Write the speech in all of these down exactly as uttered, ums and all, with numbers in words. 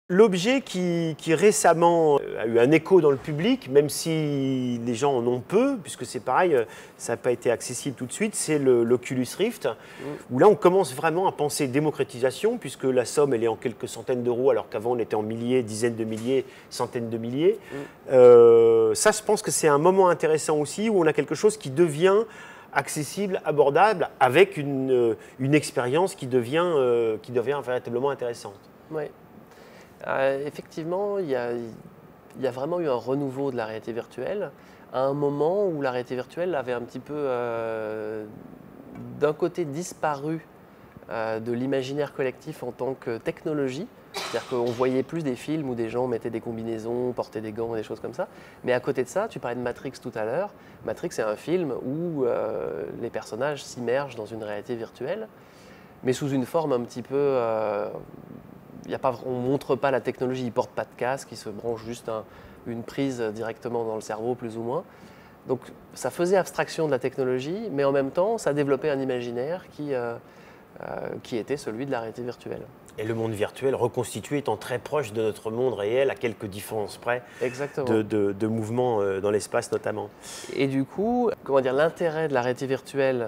L'objet qui, qui récemment a eu un écho dans le public, même si les gens en ont peu, puisque c'est pareil, ça n'a pas été accessible tout de suite, c'est l'Oculus Rift, mmh. où là on commence vraiment à penser démocratisation, puisque la somme elle est en quelques centaines d'euros, alors qu'avant on était en milliers, dizaines de milliers, centaines de milliers. Mmh. Euh, ça, je pense que c'est un moment intéressant aussi, où on a quelque chose qui devient accessible, abordable, avec une, une expérience qui devient, euh, qui devient véritablement intéressante. Oui. Euh, effectivement, il y, a, il y a vraiment eu un renouveau de la réalité virtuelle à un moment où la réalité virtuelle avait un petit peu, euh, d'un côté, disparu euh, de l'imaginaire collectif en tant que technologie. C'est-à-dire qu'on voyait plus des films où des gens mettaient des combinaisons, portaient des gants, des choses comme ça. Mais à côté de ça, tu parlais de Matrix tout à l'heure. Matrix, c'est un film où euh, les personnages s'immergent dans une réalité virtuelle, mais sous une forme un petit peu... Euh, Y a pas, on ne montre pas la technologie, ils ne portent pas de casque, ils se branchent juste un, une prise directement dans le cerveau, plus ou moins. Donc ça faisait abstraction de la technologie, mais en même temps, ça développait un imaginaire qui, euh, euh, qui était celui de la réalité virtuelle. Et le monde virtuel reconstitué étant très proche de notre monde réel, à quelques différences près. Exactement. de, de, de mouvements dans l'espace notamment. Et du coup, comment dire, l'intérêt de la réalité virtuelle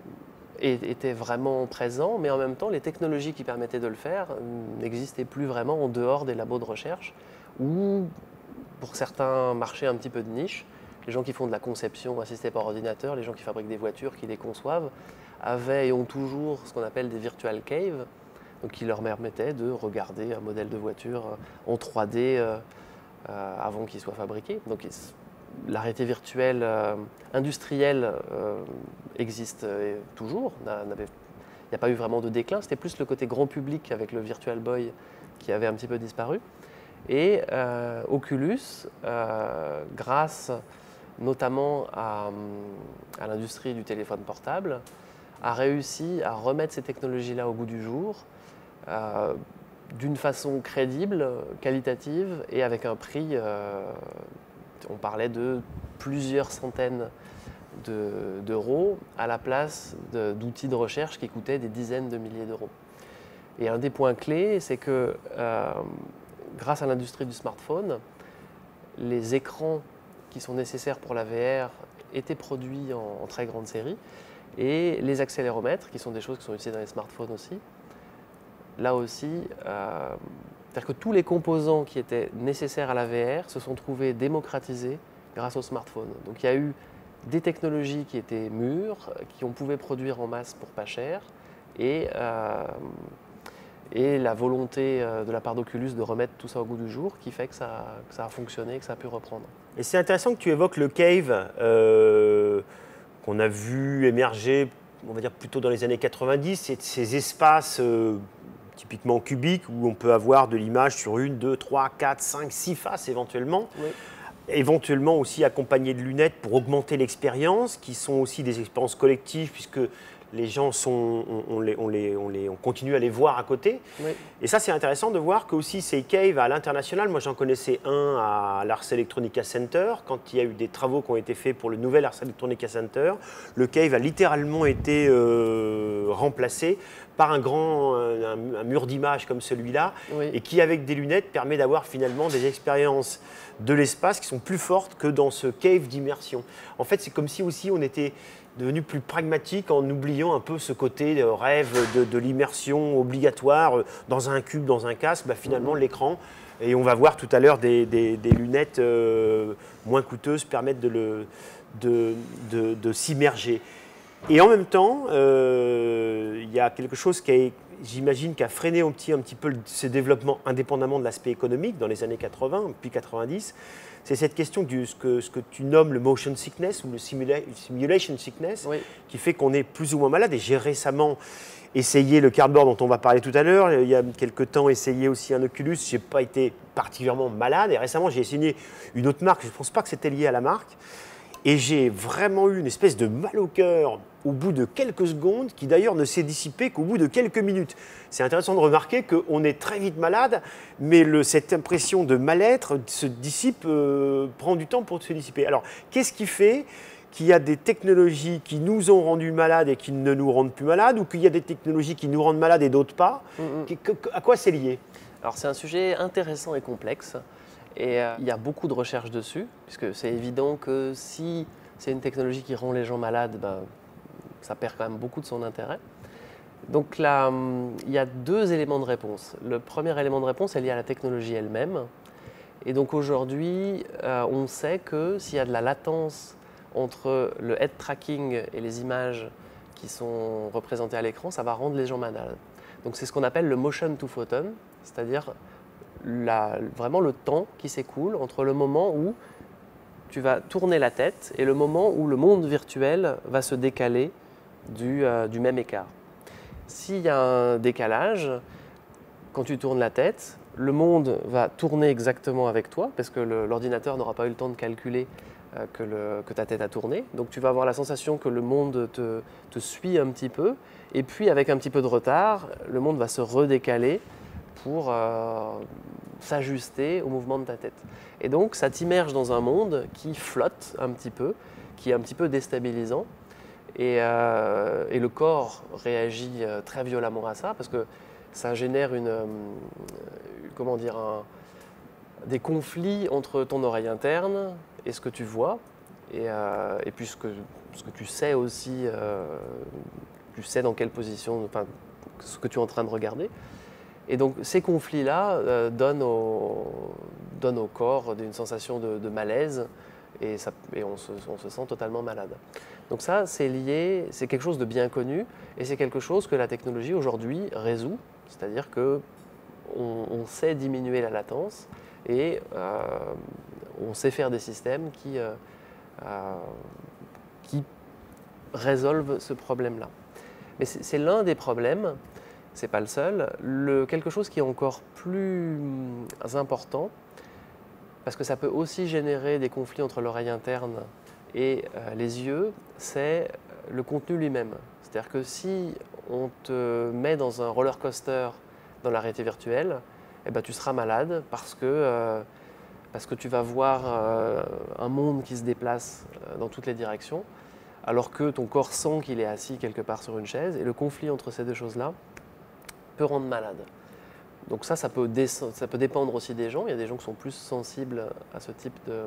était vraiment présent, mais en même temps, les technologies qui permettaient de le faire n'existaient plus vraiment en dehors des labos de recherche, ou pour certains marchés un petit peu de niche, les gens qui font de la conception assistée par ordinateur, les gens qui fabriquent des voitures, qui les conçoivent, avaient et ont toujours ce qu'on appelle des virtual caves, donc qui leur permettaient de regarder un modèle de voiture en trois D euh, euh, avant qu'il soit fabriqué. Donc, la réalité virtuelle euh, industrielle euh, existe euh, toujours. Il n'y a pas eu vraiment de déclin. C'était plus le côté grand public avec le Virtual Boy qui avait un petit peu disparu. Et euh, Oculus, euh, grâce notamment à, à l'industrie du téléphone portable, a réussi à remettre ces technologies-là au goût du jour euh, d'une façon crédible, qualitative et avec un prix... Euh, on parlait de plusieurs centaines d'euros de, à la place d'outils de, de recherche qui coûtaient des dizaines de milliers d'euros. Et un des points clés, c'est que euh, grâce à l'industrie du smartphone, les écrans qui sont nécessaires pour la V R étaient produits en, en très grande série et les accéléromètres, qui sont des choses qui sont utilisées dans les smartphones aussi, là aussi, euh, c'est-à-dire que tous les composants qui étaient nécessaires à la V R se sont trouvés démocratisés grâce au smartphone. Donc il y a eu des technologies qui étaient mûres, qui on pouvait produire en masse pour pas cher, et, euh, et la volonté de la part d'Oculus de remettre tout ça au goût du jour qui fait que ça, que ça a fonctionné, que ça a pu reprendre. Et c'est intéressant que tu évoques le cave euh, qu'on a vu émerger, on va dire plutôt dans les années quatre-vingt-dix, ces espaces euh, typiquement cubique, où on peut avoir de l'image sur une, deux, trois, quatre, cinq, six faces éventuellement. Oui. Éventuellement aussi accompagné de lunettes pour augmenter l'expérience, qui sont aussi des expériences collectives, puisque les gens sont, on, on, les, on, les, on, les, on continue à les voir à côté. Oui. Et ça, c'est intéressant de voir que aussi ces caves à l'international, moi j'en connaissais un à l'Ars Electronica Center, quand il y a eu des travaux qui ont été faits pour le nouvel Ars Electronica Center, le cave a littéralement été euh, remplacé par un grand un, un mur d'image comme celui-là, oui. et qui, avec des lunettes, permet d'avoir finalement des expériences de l'espace qui sont plus fortes que dans ce cave d'immersion. En fait, c'est comme si aussi on était devenu plus pragmatique en oubliant un peu ce côté de rêve de, de l'immersion obligatoire dans un cube, dans un casque, bah, finalement mmh. l'écran. Et on va voir tout à l'heure des, des, des lunettes euh, moins coûteuses permettent de, le, de, de, de s'immerger. Et en même temps, euh, il y a quelque chose qui a, j'imagine, qui a freiné un petit, un petit peu ce développement indépendamment de l'aspect économique dans les années quatre-vingt, puis quatre-vingt-dix. C'est cette question de ce que, ce que tu nommes le motion sickness ou le simula simulation sickness, oui. qui fait qu'on est plus ou moins malade. Et j'ai récemment essayé le cardboard dont on va parler tout à l'heure. Il y a quelques temps, essayé aussi un Oculus. Je n'ai pas été particulièrement malade. Et récemment, j'ai essayé une autre marque. Je ne pense pas que c'était lié à la marque. Et j'ai vraiment eu une espèce de mal au cœur au bout de quelques secondes, qui d'ailleurs ne s'est dissipé qu'au bout de quelques minutes. C'est intéressant de remarquer qu'on est très vite malade, mais le, cette impression de mal-être se dissipe, euh, prend du temps pour se dissiper. Alors, qu'est-ce qui fait qu'il y a des technologies qui nous ont rendus malades et qui ne nous rendent plus malades, ou qu'il y a des technologies qui nous rendent malades et d'autres pas? Mm-hmm. À quoi c'est lié? Alors c'est un sujet intéressant et complexe et euh, il y a beaucoup de recherches dessus puisque c'est évident que si c'est une technologie qui rend les gens malades, ben, ça perd quand même beaucoup de son intérêt. Donc là, hum, il y a deux éléments de réponse. Le premier élément de réponse est lié à la technologie elle-même. Et donc aujourd'hui, euh, on sait que s'il y a de la latence entre le head tracking et les images qui sont représentées à l'écran, ça va rendre les gens malades. Donc c'est ce qu'on appelle le motion to photon, c'est-à-dire la, vraiment le temps qui s'écoule entre le moment où tu vas tourner la tête et le moment où le monde virtuel va se décaler du, euh, du même écart. S'il y a un décalage, quand tu tournes la tête, le monde va tourner exactement avec toi parce que l'ordinateur n'aura pas eu le temps de calculer euh, que, le, que ta tête a tourné. Donc tu vas avoir la sensation que le monde te, te suit un petit peu et puis avec un petit peu de retard, le monde va se redécaler pour euh, s'ajuster au mouvement de ta tête. Et donc ça t'immerge dans un monde qui flotte un petit peu, qui est un petit peu déstabilisant. Et, euh, et le corps réagit euh, très violemment à ça parce que ça génère une, euh, comment dire, un, des conflits entre ton oreille interne et ce que tu vois. Et, euh, et puis ce que, ce que tu sais aussi, euh, tu sais dans quelle position, enfin, ce que tu es en train de regarder. Et donc ces conflits-là euh, donnent, au, donnent au corps une sensation de, de malaise et, ça, et on, se, on se sent totalement malade. Donc ça, c'est lié, c'est quelque chose de bien connu et c'est quelque chose que la technologie aujourd'hui résout, c'est-à-dire qu'on on sait diminuer la latence et euh, on sait faire des systèmes qui, euh, euh, qui résolvent ce problème-là. Mais c'est l'un des problèmes, c'est pas le seul. Le, quelque chose qui est encore plus important, parce que ça peut aussi générer des conflits entre l'oreille interne et euh, les yeux, c'est le contenu lui-même. C'est-à-dire que si on te met dans un roller coaster dans la réalité virtuelle, eh ben, tu seras malade parce que, euh, parce que tu vas voir euh, un monde qui se déplace euh, dans toutes les directions, alors que ton corps sent qu'il est assis quelque part sur une chaise, et le conflit entre ces deux choses-là peut rendre malade. Donc ça, ça peut, ça peut dépendre aussi des gens. Il y a des gens qui sont plus sensibles à ce type de,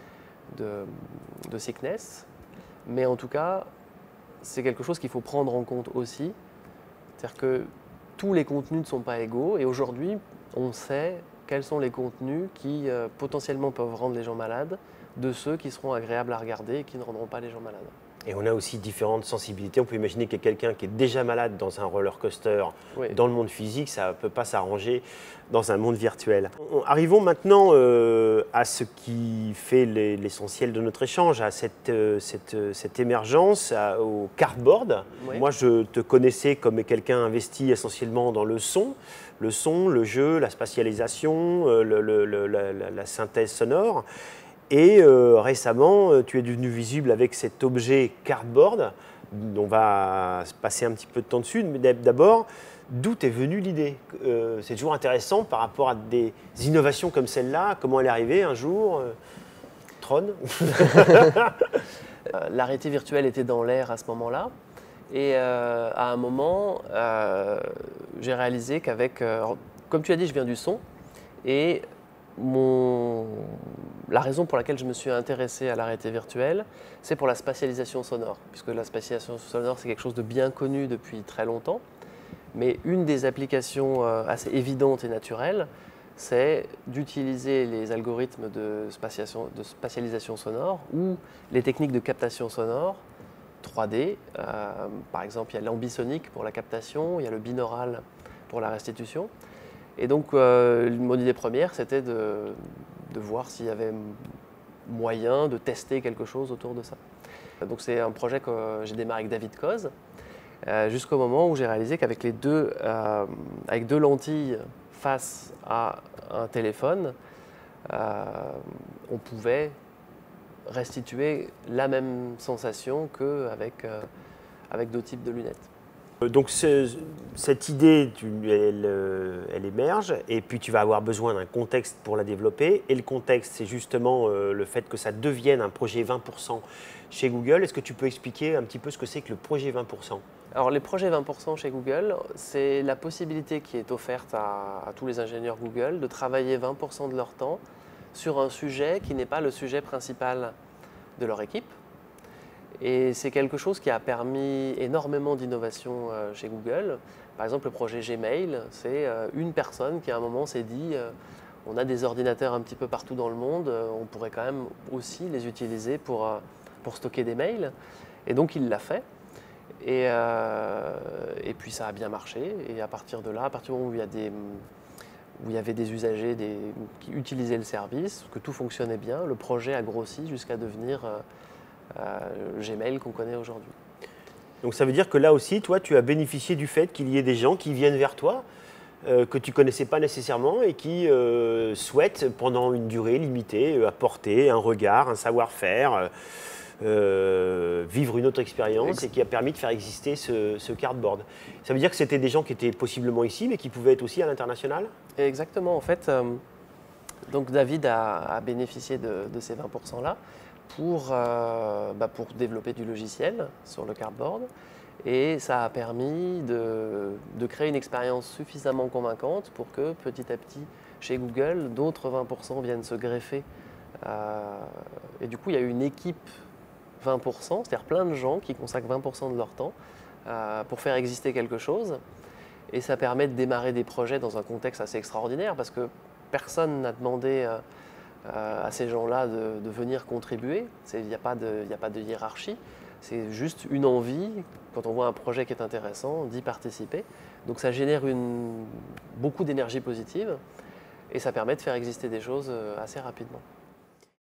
de, de sickness. Mais en tout cas, c'est quelque chose qu'il faut prendre en compte aussi. C'est-à-dire que tous les contenus ne sont pas égaux. Et aujourd'hui, on sait quels sont les contenus qui euh, potentiellement peuvent rendre les gens malades de ceux qui seront agréables à regarder et qui ne rendront pas les gens malades. Et on a aussi différentes sensibilités. On peut imaginer qu'il y a quelqu'un qui est déjà malade dans un roller coaster, oui, dans le monde physique, ça ne peut pas s'arranger dans un monde virtuel. Arrivons maintenant euh, à ce qui fait l'essentiel de notre échange, à cette, euh, cette, cette émergence, à, au cardboard. Oui. Moi, je te connaissais comme quelqu'un investi essentiellement dans le son, le son, le jeu, la spatialisation, euh, le, le, le, la, la synthèse sonore. Et euh, récemment, euh, tu es devenu visible avec cet objet cardboard. On va passer un petit peu de temps dessus. Mais d'abord, d'où t'est venue l'idée? euh, C'est toujours intéressant par rapport à des innovations comme celle-là. Comment elle est arrivée un jour euh, Tron La réalité virtuelle était dans l'air à ce moment-là. Et euh, à un moment, euh, j'ai réalisé qu'avec, euh, comme tu as dit, je viens du son. Et Mon... la raison pour laquelle je me suis intéressé à la réalité virtuelle, c'est pour la spatialisation sonore, puisque la spatialisation sonore, c'est quelque chose de bien connu depuis très longtemps. Mais une des applications assez évidentes et naturelles, c'est d'utiliser les algorithmes de spatialisation, de spatialisation sonore ou les techniques de captation sonore trois D. Euh, par exemple, il y a l'ambisonique pour la captation, il y a le binaural pour la restitution. Et donc, euh, mon idée première, c'était de, de voir s'il y avait moyen de tester quelque chose autour de ça. Donc, c'est un projet que j'ai démarré avec David Koz, euh, jusqu'au moment où j'ai réalisé qu'avec les deux, euh, avec deux lentilles face à un téléphone, euh, on pouvait restituer la même sensation qu'avec euh, avec d'autres types de lunettes. Donc ce, cette idée, tu, elle, elle émerge et puis tu vas avoir besoin d'un contexte pour la développer. Et le contexte, c'est justement euh, le fait que ça devienne un projet vingt pour cent chez Google. Est-ce que tu peux expliquer un petit peu ce que c'est que le projet vingt pour cent? Alors les projets vingt pour cent chez Google, c'est la possibilité qui est offerte à, à tous les ingénieurs Google de travailler vingt pour cent de leur temps sur un sujet qui n'est pas le sujet principal de leur équipe. Et c'est quelque chose qui a permis énormément d'innovation euh, chez Google. Par exemple, le projet Gmail, c'est euh, une personne qui à un moment s'est dit euh, on a des ordinateurs un petit peu partout dans le monde, euh, on pourrait quand même aussi les utiliser pour, euh, pour stocker des mails. Et donc il l'a fait. Et, euh, et puis ça a bien marché. Et à partir de là, à partir du moment où il y, a des, où il y avait des usagers des, qui utilisaient le service, que tout fonctionnait bien, le projet a grossi jusqu'à devenir euh, euh, Gmail qu'on connaît aujourd'hui. Donc ça veut dire que là aussi, toi, tu as bénéficié du fait qu'il y ait des gens qui viennent vers toi, euh, que tu ne connaissais pas nécessairement et qui euh, souhaitent, pendant une durée limitée, euh, apporter un regard, un savoir-faire, euh, euh, vivre une autre expérience et qui a permis de faire exister ce, ce cardboard. Ça veut dire que c'était des gens qui étaient possiblement ici, mais qui pouvaient être aussi à l'international? Exactement. En fait, euh, donc David a, a bénéficié de, de ces vingt pour cent là pour, euh, bah pour développer du logiciel sur le cardboard. Et ça a permis de, de créer une expérience suffisamment convaincante pour que petit à petit, chez Google, d'autres vingt pour cent viennent se greffer. Euh, et du coup, il y a eu une équipe vingt pour cent, c'est-à-dire plein de gens qui consacrent vingt pour cent de leur temps euh, pour faire exister quelque chose. Et ça permet de démarrer des projets dans un contexte assez extraordinaire parce que personne n'a demandé euh, euh, à ces gens-là de, de venir contribuer. Il n'y a pas de, il n'y a pas de hiérarchie. C'est juste une envie, quand on voit un projet qui est intéressant, d'y participer. Donc ça génère une, beaucoup d'énergie positive et ça permet de faire exister des choses assez rapidement.